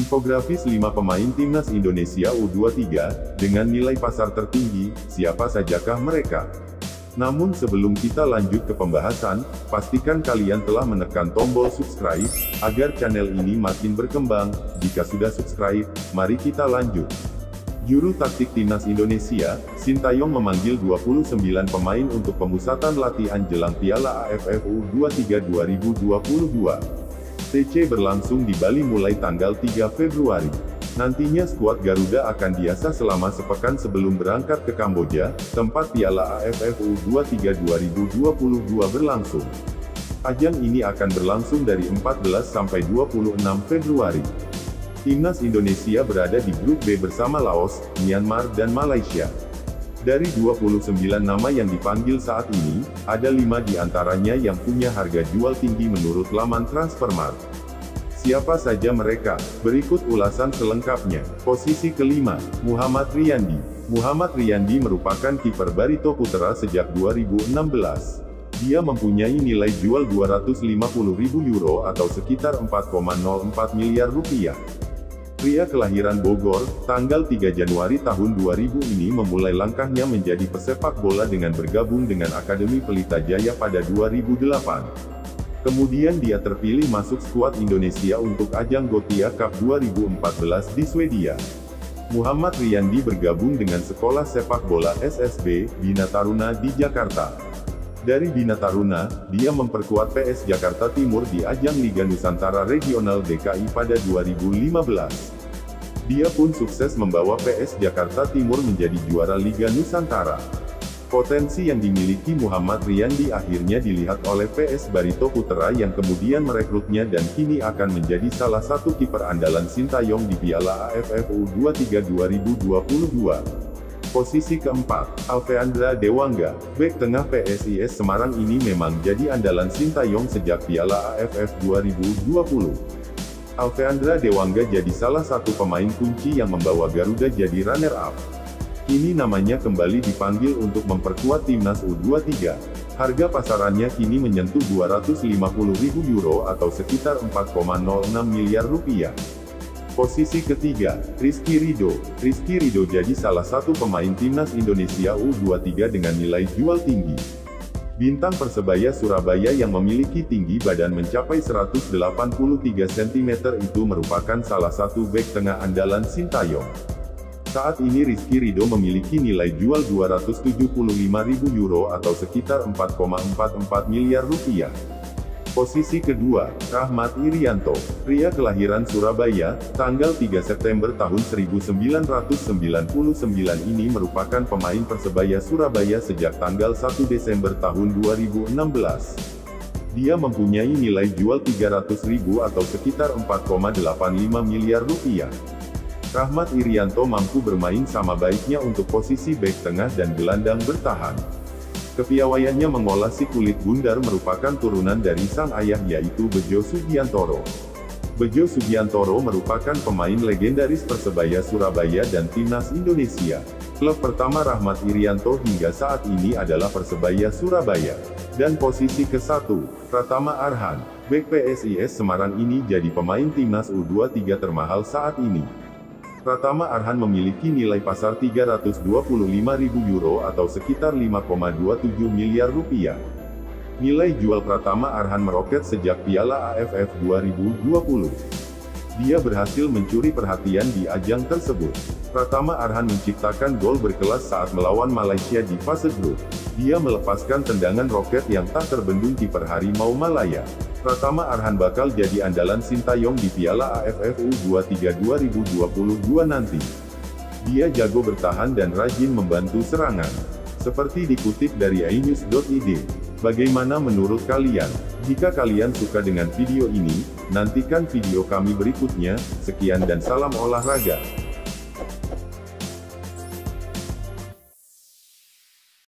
Infografis 5 pemain timnas Indonesia U23, dengan nilai pasar tertinggi, siapa sajakah mereka? Namun sebelum kita lanjut ke pembahasan, pastikan kalian telah menekan tombol subscribe, agar channel ini makin berkembang. Jika sudah subscribe, mari kita lanjut. Juru taktik timnas Indonesia, Sintayong memanggil 29 pemain untuk pemusatan latihan jelang Piala AFF U23 2022. TC berlangsung di Bali mulai tanggal 3 Februari. Nantinya skuad Garuda akan diasah selama sepekan sebelum berangkat ke Kamboja, tempat Piala AFF U23 2022 berlangsung. Ajang ini akan berlangsung dari 14 sampai 26 Februari. Timnas Indonesia berada di grup B bersama Laos, Myanmar dan Malaysia. Dari 29 nama yang dipanggil saat ini, ada 5 diantaranya yang punya harga jual tinggi menurut laman Transfermarkt. Siapa saja mereka? Berikut ulasan selengkapnya. Posisi kelima, Muhammad Riyandi. Muhammad Riyandi merupakan kiper Barito Putra sejak 2016. Dia mempunyai nilai jual 250.000 euro atau sekitar 4,04 miliar rupiah. Pria kelahiran Bogor, tanggal 3 Januari tahun 2000 ini memulai langkahnya menjadi pesepak bola dengan bergabung dengan Akademi Pelita Jaya pada 2008. Kemudian dia terpilih masuk skuad Indonesia untuk ajang Gothia Cup 2014 di Swedia. Muhammad Riyandi bergabung dengan sekolah sepak bola SSB, Bina Taruna di Jakarta. Dari Bina Taruna, dia memperkuat PS Jakarta Timur di ajang Liga Nusantara Regional DKI pada 2015. Dia pun sukses membawa PS Jakarta Timur menjadi juara Liga Nusantara. Potensi yang dimiliki Muhammad Riyandi akhirnya dilihat oleh PS Barito Putra yang kemudian merekrutnya dan kini akan menjadi salah satu kiper andalan Sintayong di Piala AFF U23 2022. Posisi keempat, Alveandra Dewangga, bek tengah PSIS Semarang ini memang jadi andalan Sintayong sejak Piala AFF 2020. Alveandra Dewangga jadi salah satu pemain kunci yang membawa Garuda jadi runner-up. Kini namanya kembali dipanggil untuk memperkuat timnas U23. Harga pasarannya kini menyentuh 250.000 euro atau sekitar 4,06 miliar rupiah. Posisi ketiga, Rizky Ridho. Rizky Ridho jadi salah satu pemain timnas Indonesia U23 dengan nilai jual tinggi. Bintang Persebaya Surabaya yang memiliki tinggi badan mencapai 183 cm itu merupakan salah satu bek tengah andalan Sintayong. Saat ini Rizky Ridho memiliki nilai jual 275.000 euro atau sekitar 4,44 miliar rupiah. Posisi kedua, Rahmat Irianto. Pria kelahiran Surabaya, tanggal 3 September tahun 1999 ini merupakan pemain Persebaya Surabaya sejak tanggal 1 Desember tahun 2016. Dia mempunyai nilai jual 300.000 atau sekitar 4,85 miliar rupiah. Rahmat Irianto mampu bermain sama baiknya untuk posisi bek tengah dan gelandang bertahan. Kepiawaiannya mengolah si kulit bundar merupakan turunan dari sang ayah yaitu Bejo Sugiantoro. Bejo Sugiantoro merupakan pemain legendaris Persebaya Surabaya dan Timnas Indonesia. Klub pertama Rahmat Irianto hingga saat ini adalah Persebaya Surabaya. Dan posisi ke-1, Pratama Arhan. Bek PSIS Semarang ini jadi pemain Timnas U23 termahal saat ini. Pratama Arhan memiliki nilai pasar 325.000 euro atau sekitar 5,27 miliar rupiah. Nilai jual Pratama Arhan meroket sejak Piala AFF 2020. Dia berhasil mencuri perhatian di ajang tersebut. Pratama Arhan menciptakan gol berkelas saat melawan Malaysia di fase grup. Dia melepaskan tendangan roket yang tak terbendung kiper Harimau Malaya. Pratama Arhan bakal jadi andalan Sintayong di Piala AFF U23 2022 nanti. Dia jago bertahan dan rajin membantu serangan. Seperti dikutip dari inews.id. Bagaimana menurut kalian? Jika kalian suka dengan video ini, nantikan video kami berikutnya. Sekian dan salam olahraga.